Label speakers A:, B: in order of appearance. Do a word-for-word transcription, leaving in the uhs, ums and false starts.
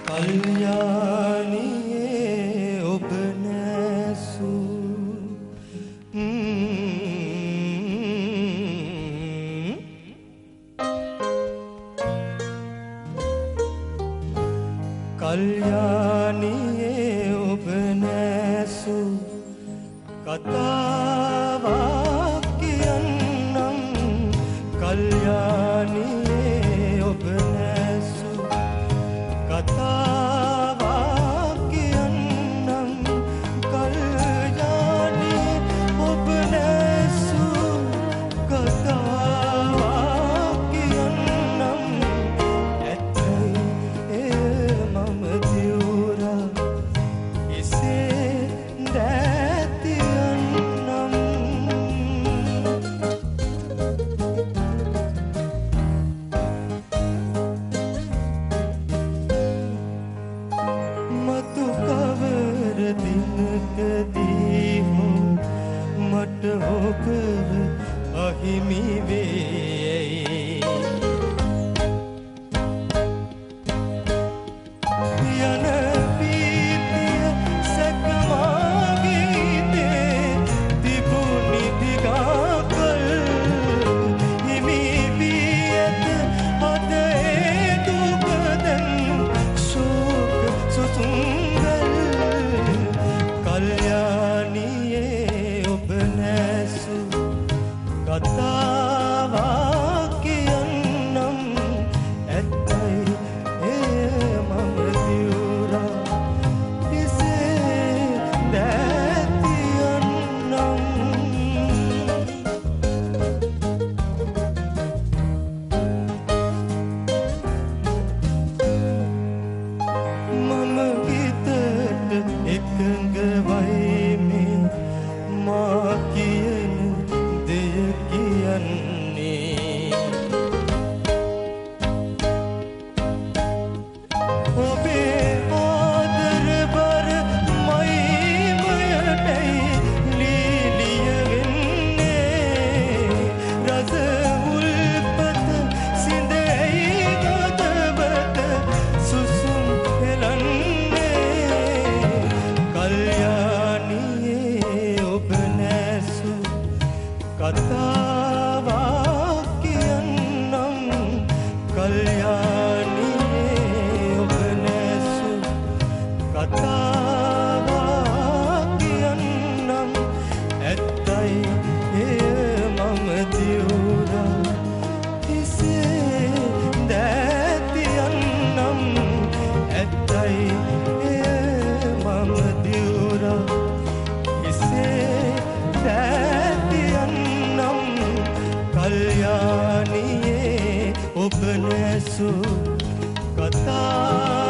A: කල්යාණියේ ඔබ නැසු කල්යාණියේ ඔබ නැසු කතාවක් කියන්නම් කල්යාණියේ ඔබ නැසු කතාවක් කියන්නම් කල්යාණියේ ඔබ නැසු කතාවක් කියන්නම් ඇත්තයි එය මම දියුරා එසේ දැතියන්නම් මතු කවර දිනකදී හෝ මට ඔබව අහිමි වේ යන පීතිය සැකමාගීතේ තිබුණි දිගාකල් හිමි වී ඇත අද ඒ දුකදන් ශෝක සුසුම්ගල් කල්යාණියේ ඔබ නැසු කතාවක් කියන්නම් ඇත්තයි එය මම දියුරා එසේ දැතියන්නම් මම හිතට එකඟ වයිමේ මා කියන දෙය කියන්නේ ඔබේ ආදරබර මයිමයටයි ලීලිය වෙන්නේ රස උල්පත සිඳයි ගතබත සුසුම් හෙලන්නේ කල්යාණියේ ඔබ නැසු කතාවක් කියන්නම් කල්යාණියේ ඔබ නැසු කතාවක් කියන්නම් ඇත්තයි එය මම දියුරා එසේ දැතියන්නම් ඇත්තයි එය මම දියුරා එසේ දැතියන්නම් කල්යාණියේ ඔබ නැසු කතා